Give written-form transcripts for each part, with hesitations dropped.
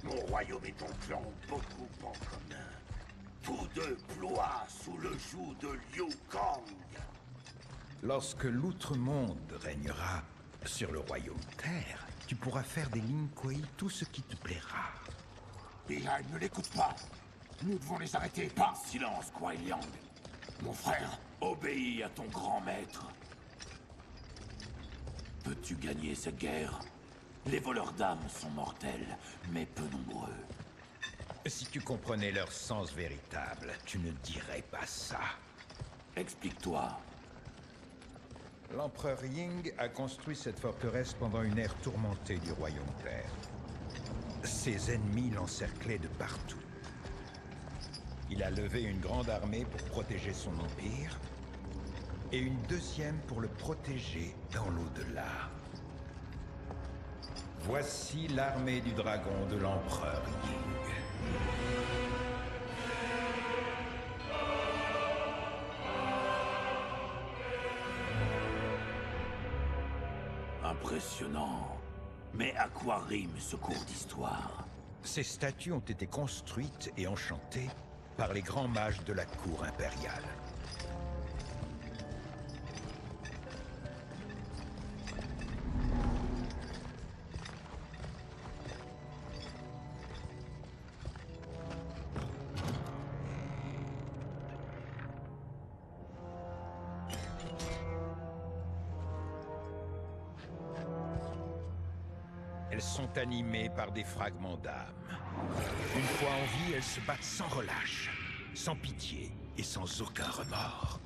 Mon royaume et ton clan ont beaucoup en commun. Tous deux ploient sous le joug de Liu Kang. Lorsque l'outre-monde régnera sur le royaume Terre, tu pourras faire des Lin Kuei tout ce qui te plaira. Behind ne l'écoute pas. Nous devons les arrêter. Par silence, Kuai Liang. Mon frère, obéis à ton grand maître. Peux-tu gagner cette guerre? Les voleurs d'âmes sont mortels, mais peu nombreux. Si tu comprenais leur sens véritable, tu ne dirais pas ça. Explique-toi. L'empereur Ying a construit cette forteresse pendant une ère tourmentée du royaume Terre. Ses ennemis l'encerclaient de partout. Il a levé une grande armée pour protéger son empire, et une deuxième pour le protéger dans l'au-delà. Voici l'armée du dragon de l'empereur Ying. Impressionnant. Mais à quoi rime ce cours d'histoire? Ces statues ont été construites et enchantées par les grands mages de la cour impériale. Elles sont animées par des fragments d'âme. Une fois en vie, elles se battent sans relâche, sans pitié et sans aucun remords.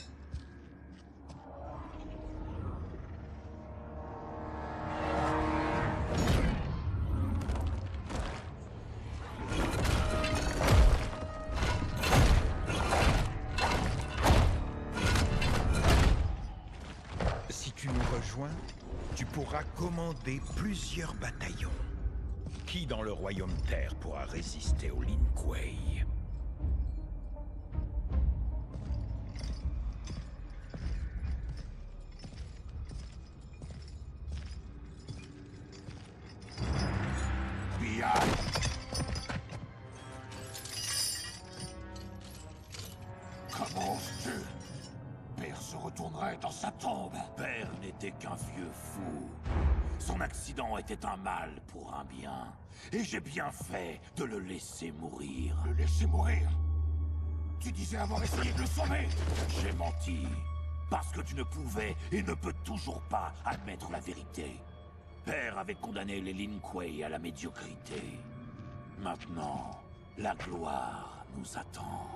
Si tu nous rejoins, tu pourras commander plusieurs bataillons. Qui dans le royaume Terre pourra résister aux Lin Kuei? Comment oses-tu? Père se retournerait dans sa tombe. Père n'était qu'un vieux fou. Son accident était un mal pour un bien. Et j'ai bien fait de le laisser mourir. Le laisser mourir? Tu disais avoir essayé de le sauver. J'ai menti. Parce que tu ne pouvais et ne peux toujours pas admettre la vérité. Père avait condamné les Lin Kuei à la médiocrité. Maintenant, la gloire nous attend.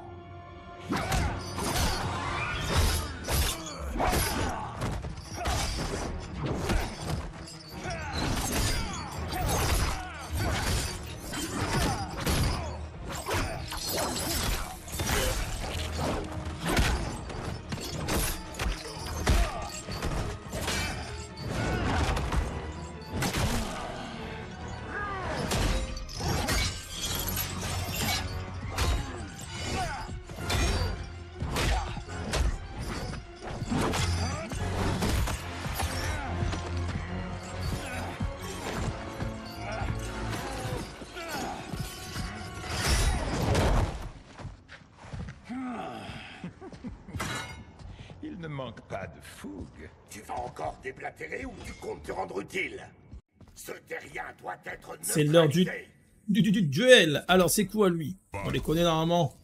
Il ne manque pas de fougue. Tu vas encore déblatérer ou tu comptes te rendre utile? Ce terrien doit être C'est l'heure du neutralisé. duel. Alors, c'est quoi, lui? On les connaît normalement.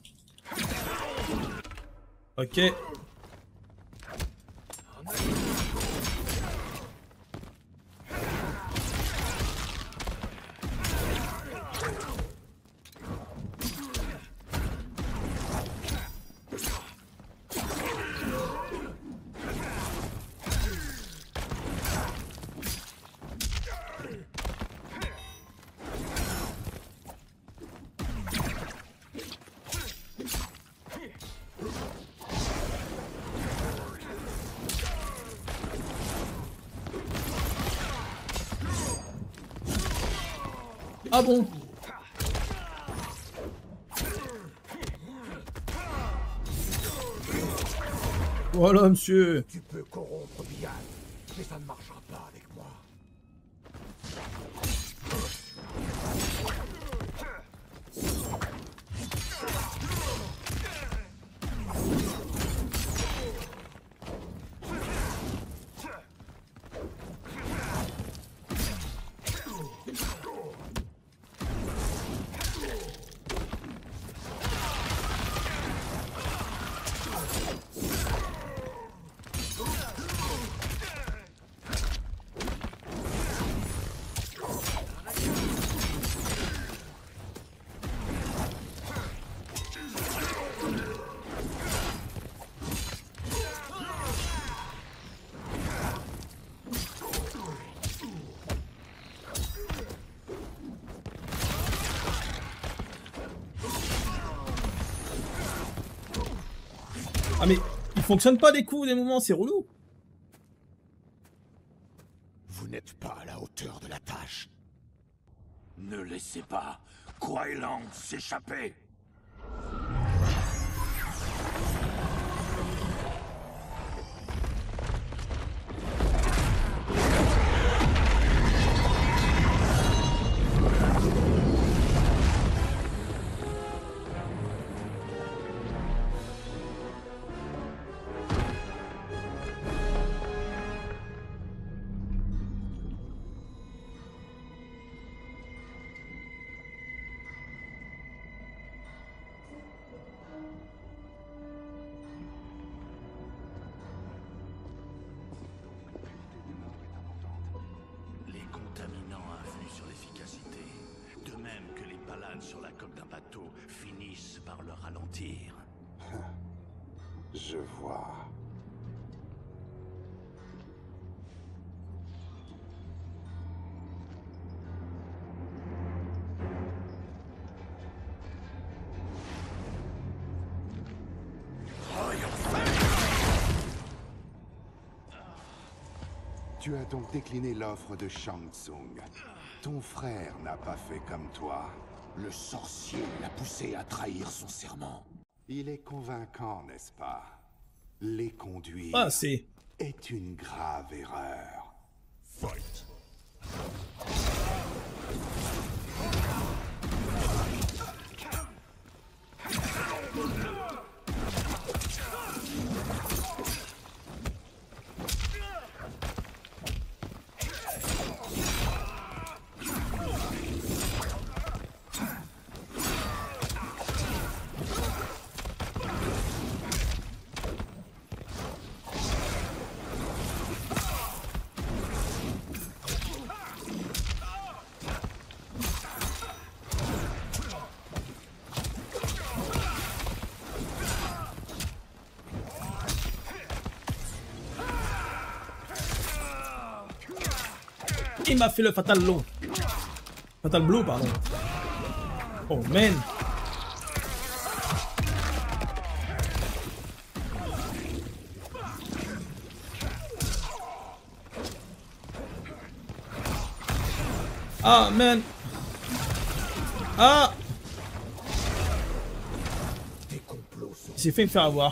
Ok. Ah bon? Voilà, monsieur. Tu peux corrompre Bian, mais ça ne marchera pas avec moi. Ah mais, il fonctionne pas les coups des moments, c'est relou. Vous n'êtes pas à la hauteur de la tâche. Ne laissez pas Kuai Lang s'échapper. Les contaminants influent sur l'efficacité, de même que les palades sur la coque d'un bateau finissent par le ralentir. Je vois. Tu as donc décliné l'offre de Shang Tsung. Ton frère n'a pas fait comme toi. Le sorcier l'a poussé à trahir son serment. Il est convaincant, n'est-ce pas? Les conduire Ah, c'est... est une grave erreur. Fight. Il m'a fait le Fatal Blow. Fatal Blow, pardon. Oh, man. Ah, man. Ah. Il s'est fait me faire avoir.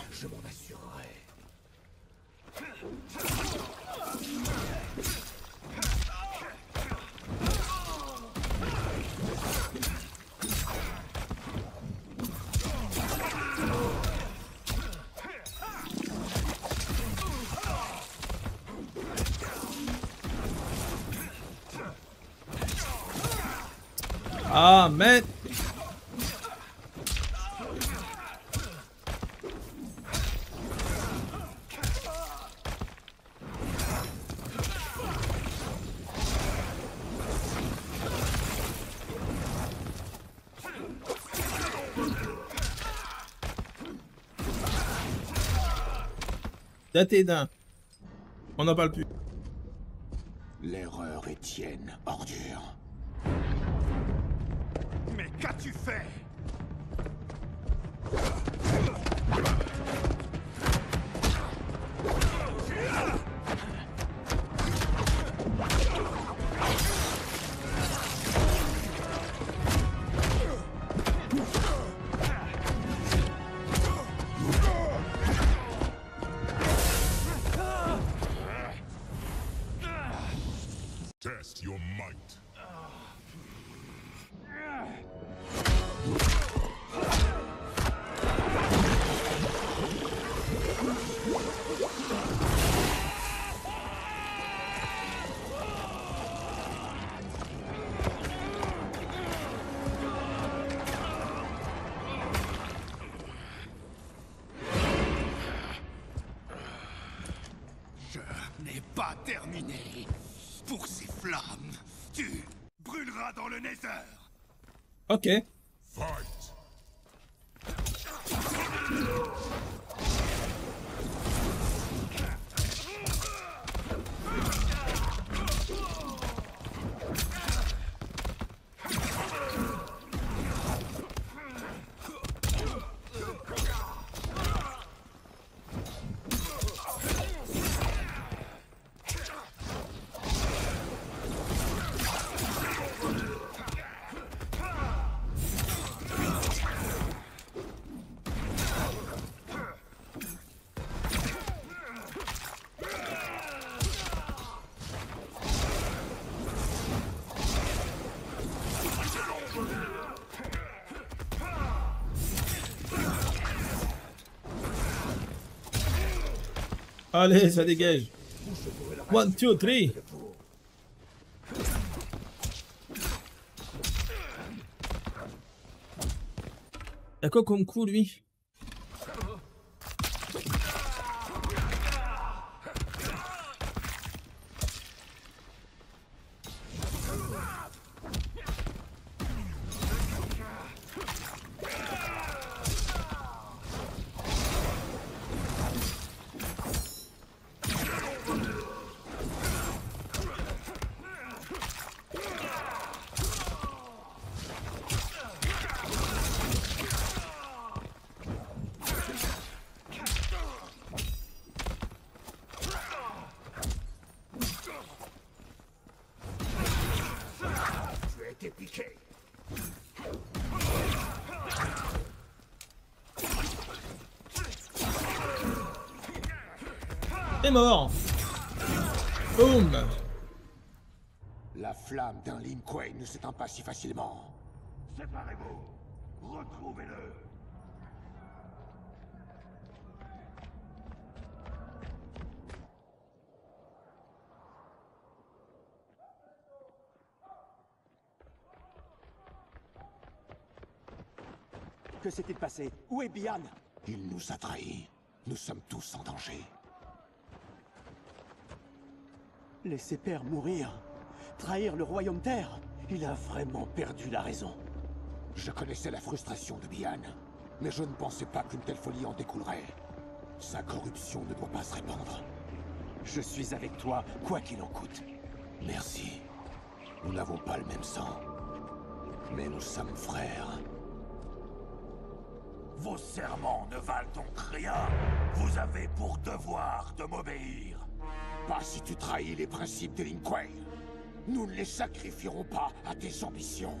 Ah, man. Daté d'un. On n'en parle plus. L'erreur est tienne, ordure. Mais qu'as-tu fait? Test your might. Je n'ai pas terminé. Pour ces flammes, tu brûleras dans le Nether. Ok. Fight. Allez, ça dégage. 1, 2, 3. Y'a quoi comme coup, lui? T'es mort. Boum. La flamme d'un Lin Kuei ne s'éteint pas si facilement. Séparez-vous. Retrouvez-le. Que s'est-il passé? Où est Bihan? Il nous a trahis. Nous sommes tous en danger. Laisser Père mourir. Trahir le royaume terre. Il a vraiment perdu la raison. Je connaissais la frustration de Bihan, mais je ne pensais pas qu'une telle folie en découlerait. Sa corruption ne doit pas se répandre. Je suis avec toi, quoi qu'il en coûte. Merci. Nous n'avons pas le même sang, mais nous sommes frères. Vos serments ne valent donc rien. Vous avez pour devoir de m'obéir. Pas si tu trahis les principes de Lin Kuei. Nous ne les sacrifierons pas à tes ambitions.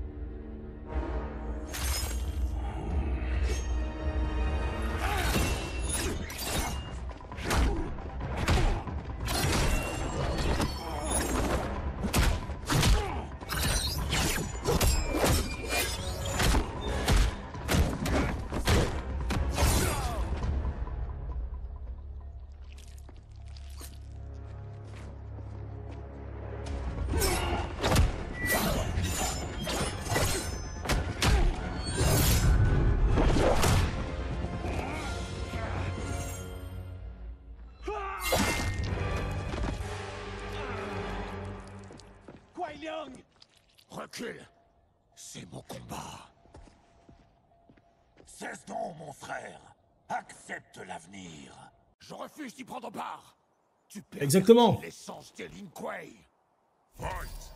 Recule. C'est mon combat. Cesse donc, mon frère. Accepte l'avenir. Je refuse d'y prendre part. Tu perds Exactement. l'essence de Lin Kuei. Fight!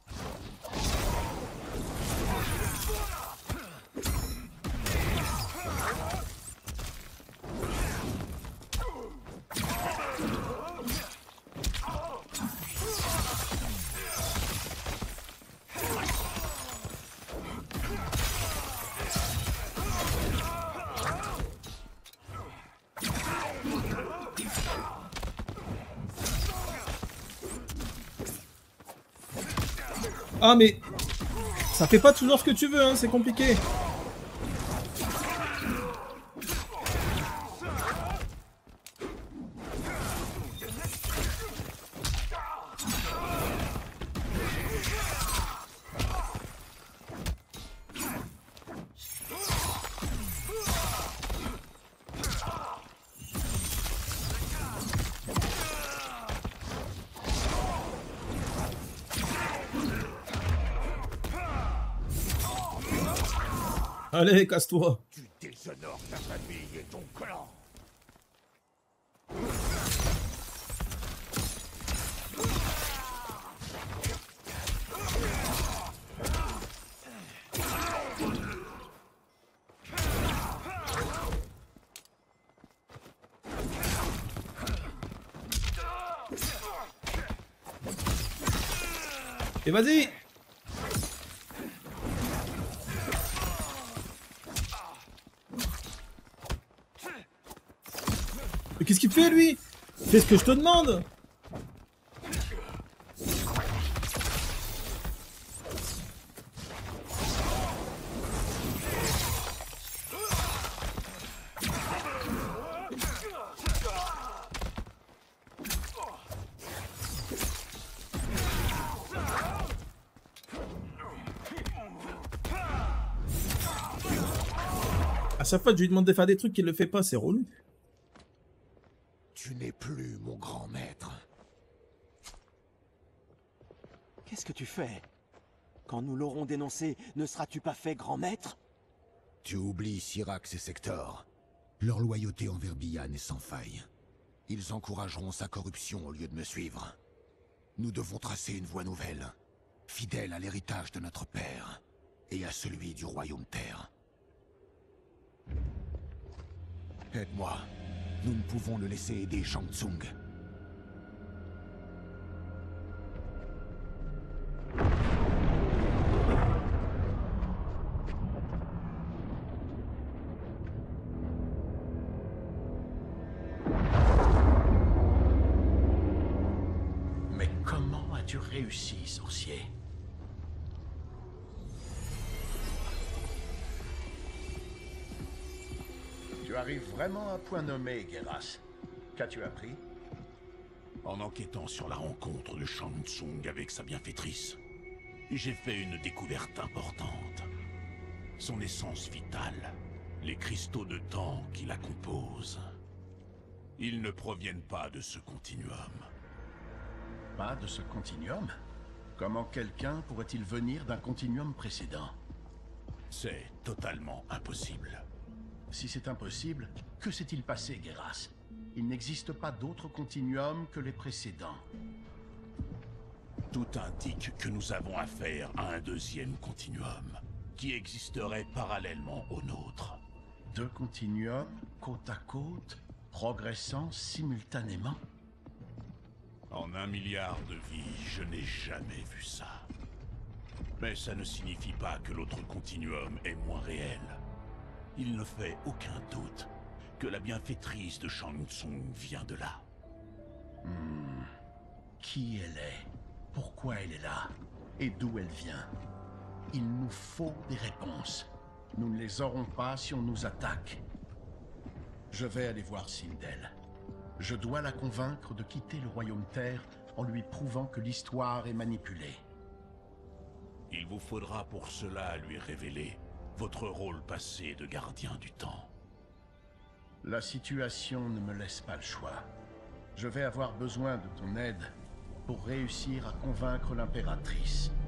Ah mais ça fait pas toujours ce que tu veux, hein, c'est compliqué. Allez, casse-toi. Tu déshonores ta famille et ton clan. Et vas-y. Mais qu'est-ce qu'il fait, lui? Fais ce que je te demande. chaque fois que je lui demande de faire des trucs qu'il le fait pas, c'est relou. Tu n'es plus mon grand maître. Qu'est-ce que tu fais? Quand nous l'aurons dénoncé, ne seras-tu pas fait grand maître? Tu oublies Syrax et Sector. Leur loyauté envers Bihan est sans faille. Ils encourageront sa corruption au lieu de me suivre. Nous devons tracer une voie nouvelle, fidèle à l'héritage de notre père et à celui du Royaume Terre. Aide-moi. Nous ne pouvons le laisser aider Shang Tsung. Mais comment as-tu réussi, sorcier? Tu arrives vraiment à point nommé, Geras. Qu'as-tu appris? En enquêtant sur la rencontre de Shang Tsung avec sa bienfaitrice, j'ai fait une découverte importante. Son essence vitale, les cristaux de temps qui la composent. Ils ne proviennent pas de ce continuum. Pas de ce continuum? Comment quelqu'un pourrait-il venir d'un continuum précédent? C'est totalement impossible. Si c'est impossible, que s'est-il passé, Geras? Il n'existe pas d'autre continuum que les précédents. Tout indique que nous avons affaire à un deuxième continuum, qui existerait parallèlement au nôtre. Deux continuums, côte à côte, progressant simultanément? En 1 milliard de vies, je n'ai jamais vu ça. Mais ça ne signifie pas que l'autre continuum est moins réel. Il ne fait aucun doute que la bienfaitrice de Shang Tsung vient de là. Qui elle est? Pourquoi elle est là? Et d'où elle vient? Il nous faut des réponses. Nous ne les aurons pas si on nous attaque. Je vais aller voir Sindel. Je dois la convaincre de quitter le Royaume Terre en lui prouvant que l'histoire est manipulée. Il vous faudra pour cela lui révéler votre rôle passé de gardien du temps. La situation ne me laisse pas le choix. Je vais avoir besoin de ton aide pour réussir à convaincre l'impératrice.